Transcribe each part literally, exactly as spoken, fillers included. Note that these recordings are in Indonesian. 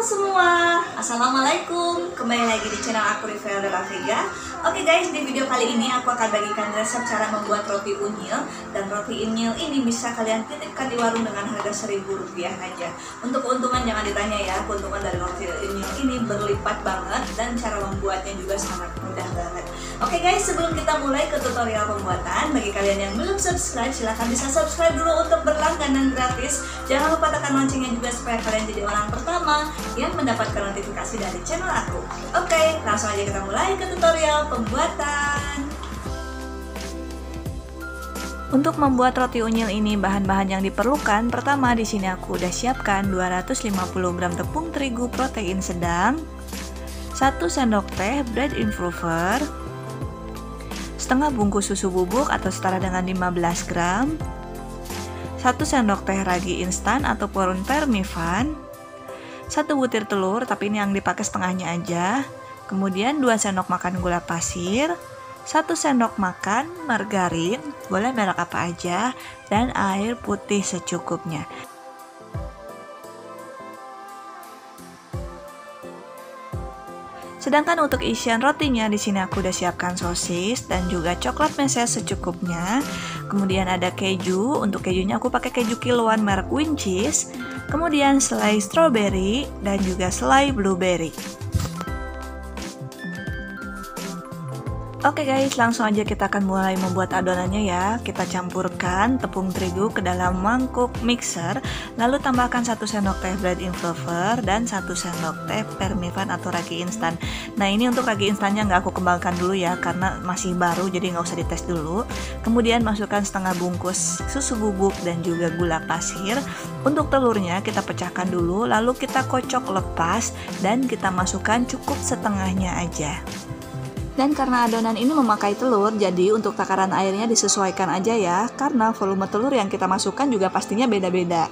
semua, assalamualaikum. Kembali lagi di channel aku Rivel dan Vega. Oke guys, di video kali ini aku akan bagikan resep cara membuat roti unyil. Dan roti unyil ini bisa kalian titipkan di warung dengan harga seribu rupiah aja. Untuk keuntungan jangan ditanya ya, keuntungan dari roti unyil ini berlipat banget. Dan cara membuatnya juga sangat mudah banget. Oke guys, sebelum kita mulai ke tutorial pembuatan, bagi kalian yang belum subscribe, silahkan bisa subscribe dulu untuk berlangganan gratis. Jangan lupa tekan loncengnya juga supaya kalian jadi orang pertama yang mendapatkan notifikasi dari channel aku. Oke, langsung aja kita mulai ke tutorial pembuatan. Untuk membuat roti unyil ini, bahan-bahan yang diperlukan, pertama di sini aku udah siapkan dua ratus lima puluh gram tepung terigu protein sedang, satu sendok teh bread improver, setengah bungkus susu bubuk atau setara dengan lima belas gram, satu sendok teh ragi instan ataupun vermifan, satu butir telur, tapi ini yang dipakai setengahnya aja. Kemudian dua sendok makan gula pasir, satu sendok makan margarin, boleh merek apa aja, dan air putih secukupnya. Sedangkan untuk isian rotinya di sini aku udah siapkan sosis dan juga coklat meses secukupnya. Kemudian ada keju, untuk kejunya aku pakai keju kiloan merek Wincheese. Kemudian selai strawberry dan juga selai blueberry. Oke guys, langsung aja kita akan mulai membuat adonannya ya. Kita campurkan tepung terigu ke dalam mangkuk mixer, lalu tambahkan satu sendok teh bread improver dan satu sendok teh vermifan atau ragi instan. Nah ini untuk ragi instannya nggak aku kembangkan dulu ya, karena masih baru jadi nggak usah dites dulu. Kemudian masukkan setengah bungkus susu bubuk dan juga gula pasir. Untuk telurnya kita pecahkan dulu, lalu kita kocok lepas dan kita masukkan cukup setengahnya aja. Dan karena adonan ini memakai telur, jadi untuk takaran airnya disesuaikan aja ya, karena volume telur yang kita masukkan juga pastinya beda-beda.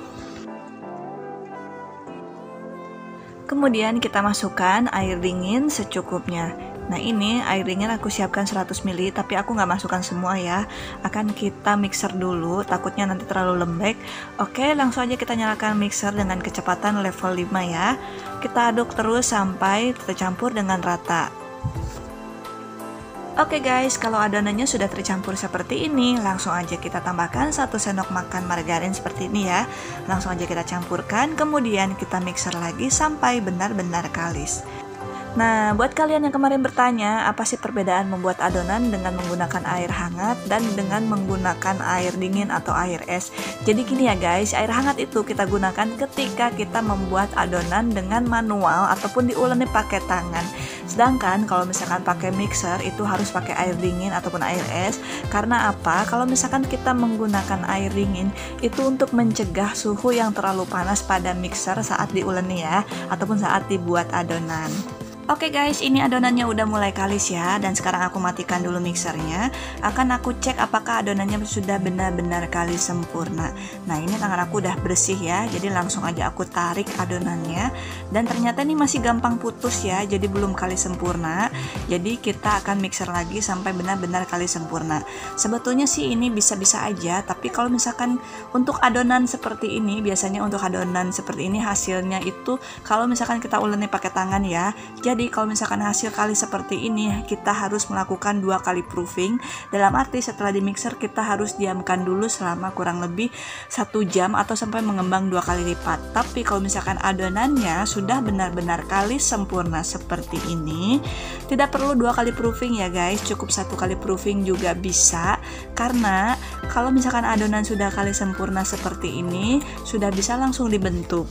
Kemudian kita masukkan air dingin secukupnya. Nah ini air dingin aku siapkan seratus mililiter, tapi aku nggak masukkan semua ya. Akan kita mixer dulu, takutnya nanti terlalu lembek. Oke, langsung aja kita nyalakan mixer dengan kecepatan level lima ya. Kita aduk terus sampai tercampur dengan rata. Oke guys, kalau adonannya sudah tercampur seperti ini, langsung aja kita tambahkan satu sendok makan margarin seperti ini ya. Langsung aja kita campurkan, kemudian kita mixer lagi sampai benar-benar kalis. Nah, buat kalian yang kemarin bertanya, apa sih perbedaan membuat adonan dengan menggunakan air hangat dan dengan menggunakan air dingin atau air es? Jadi gini ya guys, air hangat itu kita gunakan ketika kita membuat adonan dengan manual ataupun diuleni pakai tangan. Sedangkan kalau misalkan pakai mixer itu harus pakai air dingin ataupun air es. Karena apa? Kalau misalkan kita menggunakan air dingin itu untuk mencegah suhu yang terlalu panas pada mixer saat diuleni ya, ataupun saat dibuat adonan. Oke guys, ini adonannya udah mulai kalis ya, dan sekarang aku matikan dulu mixernya. Akan aku cek apakah adonannya sudah benar-benar kalis sempurna. Nah ini tangan aku udah bersih ya, jadi langsung aja aku tarik adonannya. Dan ternyata ini masih gampang putus ya, jadi belum kalis sempurna. Jadi kita akan mixer lagi sampai benar-benar kalis sempurna. Sebetulnya sih ini bisa-bisa aja, tapi kalau misalkan untuk adonan seperti ini, biasanya untuk adonan seperti ini hasilnya itu kalau misalkan kita uleni pakai tangan ya. Jadi Jadi kalau misalkan hasil kali seperti ini, kita harus melakukan dua kali proofing. Dalam arti setelah di mixer kita harus diamkan dulu selama kurang lebih satu jam atau sampai mengembang dua kali lipat. Tapi kalau misalkan adonannya sudah benar-benar kalis sempurna seperti ini, tidak perlu dua kali proofing ya guys, cukup satu kali proofing juga bisa. Karena kalau misalkan adonan sudah kalis sempurna seperti ini, sudah bisa langsung dibentuk.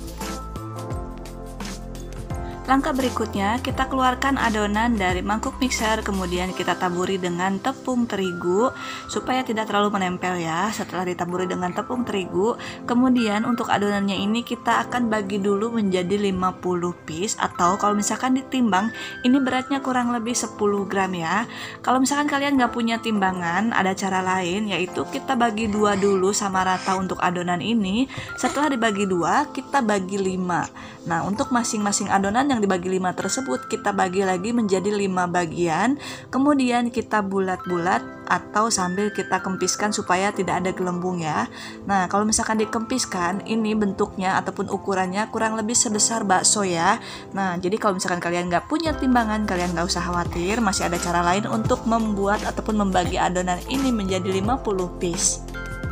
Langkah berikutnya, kita keluarkan adonan dari mangkuk mixer, kemudian kita taburi dengan tepung terigu supaya tidak terlalu menempel ya. Setelah ditaburi dengan tepung terigu, kemudian untuk adonannya ini kita akan bagi dulu menjadi lima puluh piece, atau kalau misalkan ditimbang, ini beratnya kurang lebih sepuluh gram ya. Kalau misalkan kalian nggak punya timbangan, ada cara lain, yaitu kita bagi dua dulu sama rata untuk adonan ini. Setelah dibagi dua, kita bagi lima. Nah, untuk masing-masing adonan yang yang dibagi lima tersebut kita bagi lagi menjadi lima bagian, kemudian kita bulat-bulat atau sambil kita kempiskan supaya tidak ada gelembung ya. Nah, kalau misalkan dikempiskan, ini bentuknya ataupun ukurannya kurang lebih sebesar bakso ya. Nah, jadi kalau misalkan kalian nggak punya timbangan, kalian nggak usah khawatir, masih ada cara lain untuk membuat ataupun membagi adonan ini menjadi lima puluh piece.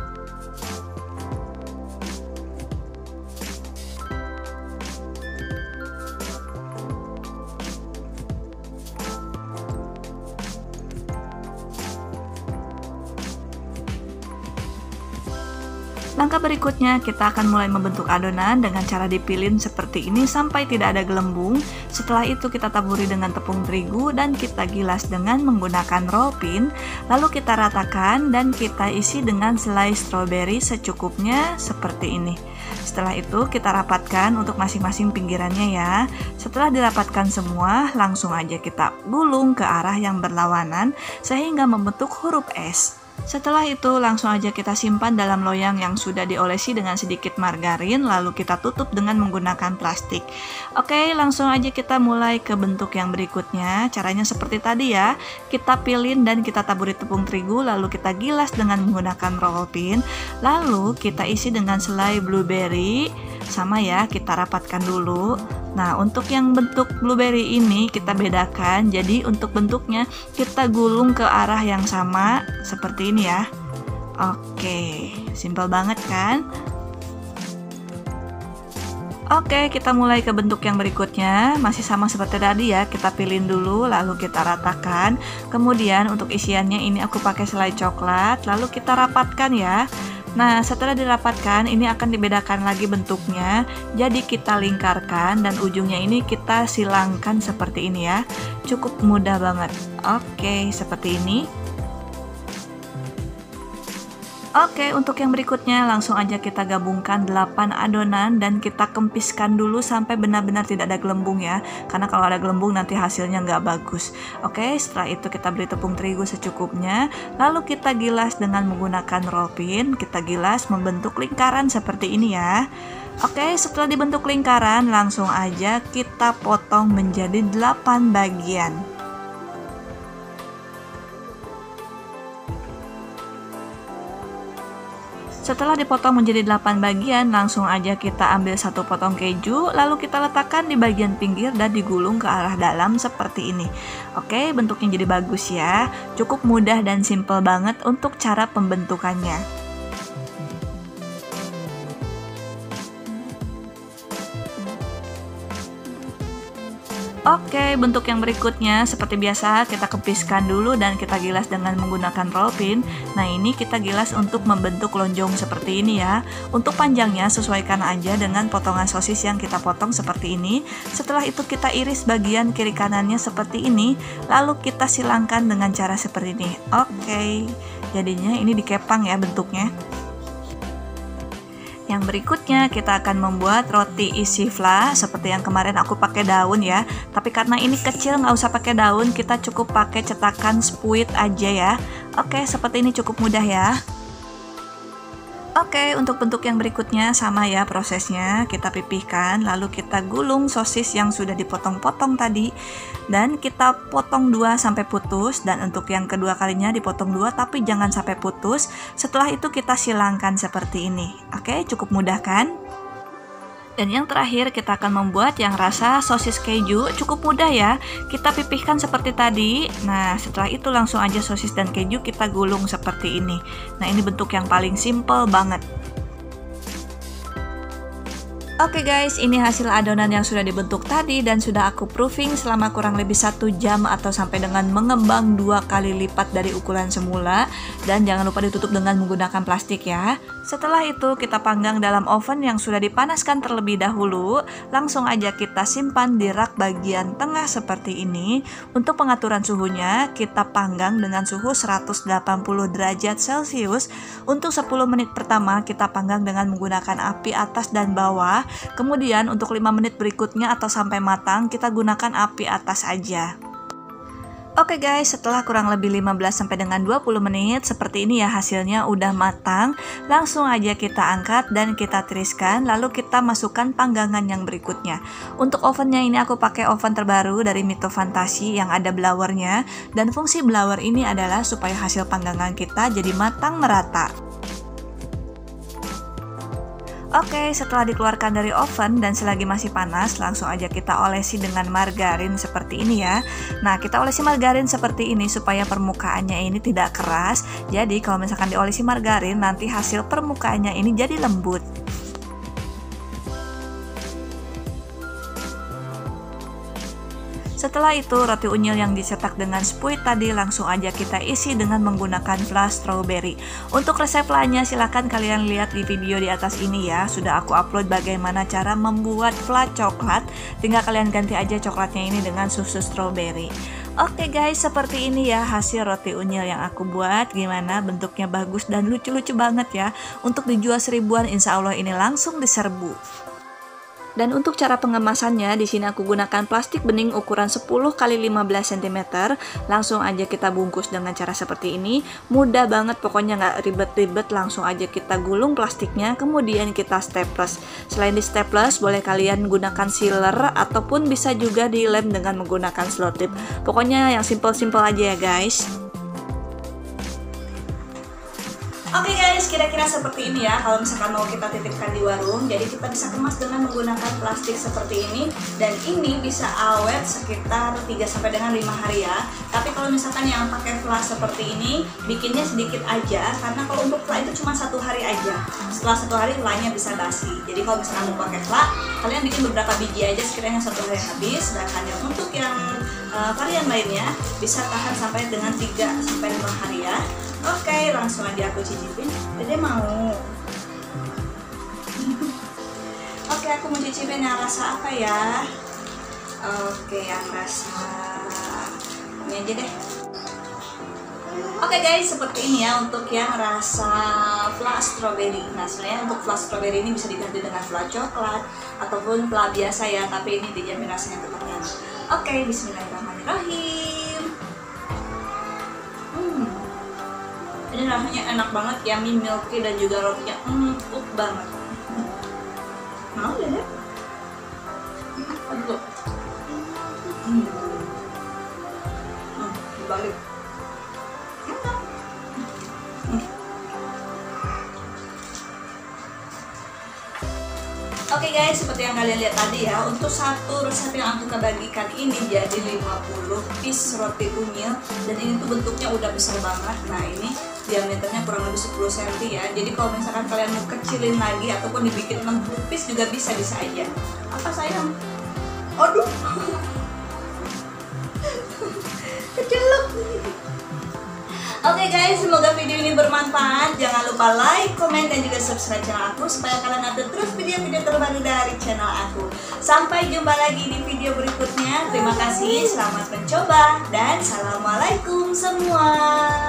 Langkah berikutnya, kita akan mulai membentuk adonan dengan cara dipilin seperti ini sampai tidak ada gelembung. Setelah itu kita taburi dengan tepung terigu dan kita gilas dengan menggunakan roll pin. Lalu kita ratakan dan kita isi dengan selai stroberi secukupnya seperti ini. Setelah itu kita rapatkan untuk masing-masing pinggirannya ya. Setelah dirapatkan semua, langsung aja kita gulung ke arah yang berlawanan sehingga membentuk huruf S. Setelah itu langsung aja kita simpan dalam loyang yang sudah diolesi dengan sedikit margarin, lalu kita tutup dengan menggunakan plastik. Oke, langsung aja kita mulai ke bentuk yang berikutnya. Caranya seperti tadi ya, kita pilin dan kita taburi tepung terigu, lalu kita gilas dengan menggunakan roll pin, lalu kita isi dengan selai blueberry. Sama ya, kita rapatkan dulu. Nah, untuk yang bentuk blueberry ini kita bedakan. Jadi untuk bentuknya kita gulung ke arah yang sama seperti ini ya. Oke, simpel banget kan? Oke, kita mulai ke bentuk yang berikutnya. Masih sama seperti tadi ya, kita pilin dulu lalu kita ratakan. Kemudian untuk isiannya ini aku pakai selai coklat, lalu kita rapatkan ya. Nah, setelah dirapatkan, ini akan dibedakan lagi bentuknya. Jadi kita lingkarkan dan ujungnya ini kita silangkan seperti ini ya. Cukup mudah banget. Oke, seperti ini. Oke, untuk yang berikutnya langsung aja kita gabungkan delapan adonan dan kita kempiskan dulu sampai benar-benar tidak ada gelembung ya. Karena kalau ada gelembung nanti hasilnya nggak bagus. Oke, setelah itu kita beri tepung terigu secukupnya. Lalu kita gilas dengan menggunakan roll pin. Kita gilas membentuk lingkaran seperti ini ya. Oke, setelah dibentuk lingkaran langsung aja kita potong menjadi delapan bagian. Setelah dipotong menjadi delapan bagian, langsung aja kita ambil satu potong keju, lalu kita letakkan di bagian pinggir dan digulung ke arah dalam seperti ini. Oke, bentuknya jadi bagus ya. Cukup mudah dan simple banget untuk cara pembentukannya. Oke, bentuk yang berikutnya seperti biasa kita kepiskan dulu dan kita gilas dengan menggunakan roll pin. Nah, ini kita gilas untuk membentuk lonjong seperti ini ya. Untuk panjangnya sesuaikan aja dengan potongan sosis yang kita potong seperti ini. Setelah itu kita iris bagian kiri kanannya seperti ini, lalu kita silangkan dengan cara seperti ini. Oke, jadinya ini dikepang ya bentuknya. Yang berikutnya kita akan membuat roti isi fla seperti yang kemarin aku pakai daun ya. Tapi karena ini kecil nggak usah pakai daun, kita cukup pakai cetakan spuit aja ya. Oke, seperti ini cukup mudah ya. Oke, untuk bentuk yang berikutnya sama ya prosesnya. Kita pipihkan, lalu kita gulung sosis yang sudah dipotong-potong tadi. Dan kita potong dua sampai putus. Dan untuk yang kedua kalinya dipotong dua tapi jangan sampai putus. Setelah itu kita silangkan seperti ini. Oke, cukup mudah kan? Dan yang terakhir kita akan membuat yang rasa sosis keju. Cukup mudah ya, kita pipihkan seperti tadi. Nah, setelah itu langsung aja sosis dan keju kita gulung seperti ini. Nah, ini bentuk yang paling simple banget. Oke guys, ini hasil adonan yang sudah dibentuk tadi dan sudah aku proofing selama kurang lebih satu jam atau sampai dengan mengembang dua kali lipat dari ukuran semula. Dan jangan lupa ditutup dengan menggunakan plastik ya. Setelah itu kita panggang dalam oven yang sudah dipanaskan terlebih dahulu. Langsung aja kita simpan di rak bagian tengah seperti ini. Untuk pengaturan suhunya kita panggang dengan suhu seratus delapan puluh derajat Celcius. Untuk sepuluh menit pertama kita panggang dengan menggunakan api atas dan bawah. Kemudian untuk lima menit berikutnya atau sampai matang kita gunakan api atas aja. Oke guys, setelah kurang lebih lima belas sampai dengan dua puluh menit seperti ini ya hasilnya udah matang. Langsung aja kita angkat dan kita tiriskan, lalu kita masukkan panggangan yang berikutnya. Untuk ovennya ini aku pakai oven terbaru dari Mito Fantasi yang ada blowernya, dan fungsi blower ini adalah supaya hasil panggangan kita jadi matang merata. Oke, setelah dikeluarkan dari oven dan selagi masih panas, langsung aja kita olesi dengan margarin seperti ini ya. Nah, kita olesi margarin seperti ini supaya permukaannya ini tidak keras. Jadi kalau misalkan diolesi margarin, nanti hasil permukaannya ini jadi lembut. Setelah itu, roti unyil yang dicetak dengan spuit tadi langsung aja kita isi dengan menggunakan flan strawberry. Untuk resep lainnya silahkan kalian lihat di video di atas ini ya. Sudah aku upload bagaimana cara membuat flan coklat. Tinggal kalian ganti aja coklatnya ini dengan susu strawberry. Oke guys, seperti ini ya hasil roti unyil yang aku buat. Gimana, bentuknya bagus dan lucu-lucu banget ya. Untuk dijual seribuan, insya Allah ini langsung diserbu. Dan untuk cara pengemasannya, di sini aku gunakan plastik bening ukuran sepuluh kali lima belas sentimeter. Langsung aja kita bungkus dengan cara seperti ini. Mudah banget, pokoknya nggak ribet-ribet. Langsung aja kita gulung plastiknya, kemudian kita staples. Selain di staples, boleh kalian gunakan sealer ataupun bisa juga dilem dengan menggunakan selotip. Pokoknya yang simple-simple aja ya guys. Oke guys, kira-kira seperti ini ya kalau misalkan mau kita titipkan di warung. Jadi kita bisa kemas dengan menggunakan plastik seperti ini, dan ini bisa awet sekitar tiga sampai dengan lima hari ya. Tapi kalau misalkan yang pakai flan seperti ini, bikinnya sedikit aja, karena kalau untuk flan itu cuma satu hari aja. Setelah satu hari flannya bisa basi. Jadi kalau misalkan mau pakai flan, kalian bikin beberapa biji aja sekiranya satu hari habis. Sedangkan yang untuk yang uh, varian lainnya bisa tahan sampai dengan tiga sampai lima hari ya. Oke, langsung aja aku cicipin. Dede mau. Oke, aku mau cicipin yang rasa apa ya? Oke, yang rasa ini aja deh. Oke guys, seperti ini ya untuk yang rasa flan strawberry. Nah, sebenarnya untuk flan strawberry ini bisa diganti dengan flan coklat ataupun flan biasa ya, tapi ini dijamin rasanya tetap enak. Oke, bismillahirrahmanirrahim. Hmm. Ini rasanya enak banget, yummy, milky, dan juga rotinya empuk banget. Mau ya deh? Aduh. Hmm. Hmm, balik. Hmm. Oke guys, seperti yang kalian lihat tadi ya, untuk satu resep yang aku bagikan ini jadi lima puluh piece roti unyil, dan ini tuh bentuknya udah besar banget. Nah, ini diameternya kurang lebih sepuluh sentimeter ya. Jadi kalau misalkan kalian mau kecilin lagi ataupun dibikin enam puluh piece juga bisa-bisa aja. Apa sayang? Aduh. Kecelok. Oke guys, semoga video ini bermanfaat. Jangan lupa like, komen, dan juga subscribe channel aku supaya kalian update terus video-video terbaru dari channel aku. Sampai jumpa lagi di video berikutnya. Terima kasih, selamat mencoba, dan assalamualaikum semua.